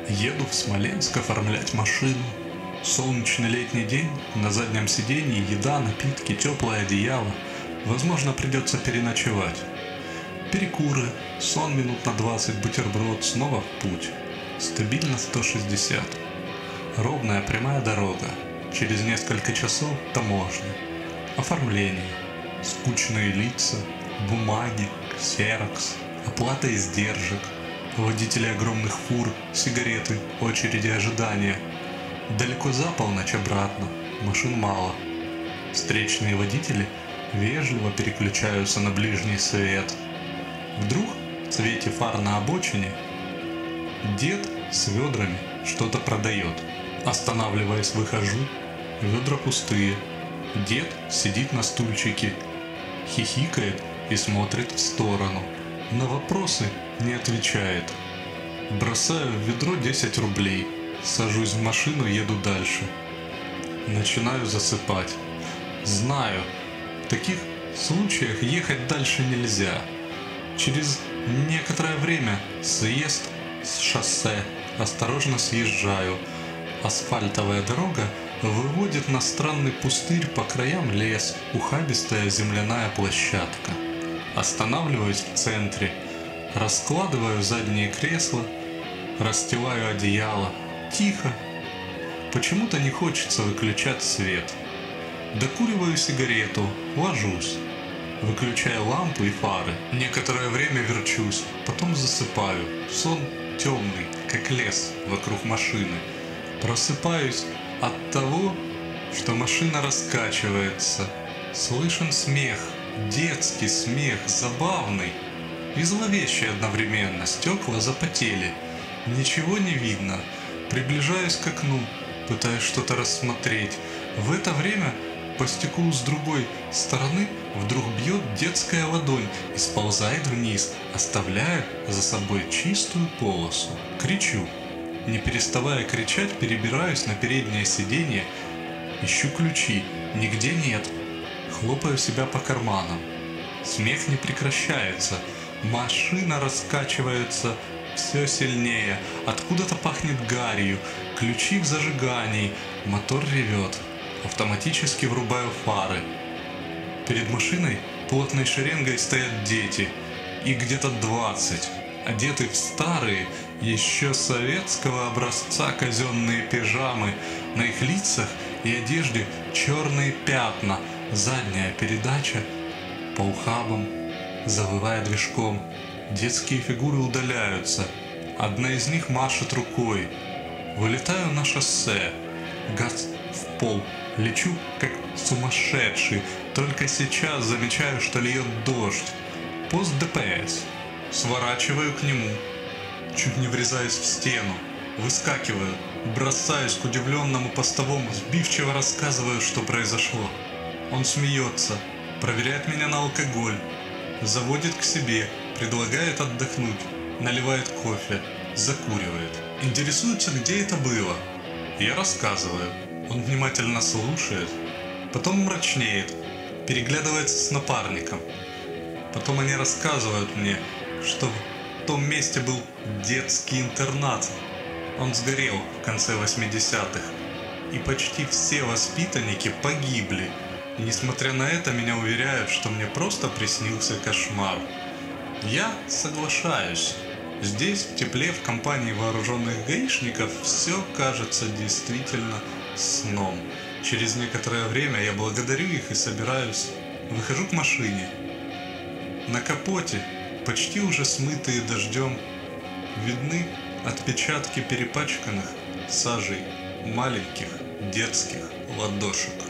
Еду в Смоленск оформлять машину. Солнечный летний день, на заднем сиденье еда, напитки, теплое одеяло. Возможно, придется переночевать. Перекуры, сон минут на 20, бутерброд, снова в путь. Стабильно 160. Ровная прямая дорога. Через несколько часов таможня. Оформление. Скучные лица, бумаги, ксерокс, оплата издержек. Водители огромных фур, сигареты, очереди ожидания. Далеко за полночь обратно, машин мало. Встречные водители вежливо переключаются на ближний свет. Вдруг в свете фар на обочине дед с ведрами что-то продает. Останавливаясь, выхожу, ведра пустые. Дед сидит на стульчике, хихикает и смотрит в сторону. На вопросы не отвечает. Бросаю в ведро 10 рублей. Сажусь в машину, еду дальше. Начинаю засыпать. Знаю, в таких случаях ехать дальше нельзя. Через некоторое время съезд с шоссе. Осторожно съезжаю. Асфальтовая дорога выводит на странный пустырь, по краям лес, ухабистая земляная площадка. Останавливаюсь в центре, раскладываю задние кресла, расстилаю одеяло. Тихо. Почему-то не хочется выключать свет. Докуриваю сигарету, ложусь. Выключаю лампу и фары. Некоторое время верчусь, потом засыпаю. Сон темный, как лес вокруг машины. Просыпаюсь от того, что машина раскачивается. Слышен смех, детский смех, забавный и зловещий одновременно. Стекла запотели, ничего не видно. Приближаюсь к окну, пытаюсь что-то рассмотреть. В это время по стеклу с другой стороны вдруг бьет детская ладонь и сползает вниз, оставляя за собой чистую полосу. Кричу. Не переставая кричать, перебираюсь на переднее сиденье, ищу ключи, нигде нет. Хлопаю себя по карманам. Смех не прекращается, машина раскачивается все сильнее, откуда-то пахнет гарью, ключи в зажигании, мотор ревет. Автоматически врубаю фары. Перед машиной плотной шеренгой стоят дети, их где-то 20, одеты в старые, еще советского образца казенные пижамы, на их лицах и одежде черные пятна, задняя передача по ухабам, завывая движком. Детские фигуры удаляются, одна из них машет рукой. Вылетаю на шоссе, газ в пол, лечу как сумасшедший, только сейчас замечаю, что льет дождь. Пост ДПС. Сворачиваю к нему, чуть не врезаюсь в стену, выскакиваю, бросаюсь к удивленному постовому, сбивчиво рассказываю, что произошло. Он смеется, проверяет меня на алкоголь, заводит к себе, предлагает отдохнуть, наливает кофе, закуривает. Интересуется, где это было. Я рассказываю, он внимательно слушает, потом мрачнеет, переглядывается с напарником. Потом они рассказывают мне, что в том месте был детский интернат. Он сгорел в конце 80-х, и почти все воспитанники погибли. И несмотря на это, меня уверяют, что мне просто приснился кошмар. Я соглашаюсь. Здесь, в тепле, в компании вооруженных гаишников, все кажется действительно сном. Через некоторое время я благодарю их и собираюсь. Выхожу к машине. На капоте, почти уже смытые дождем, видны отпечатки перепачканных сажей маленьких детских ладошек.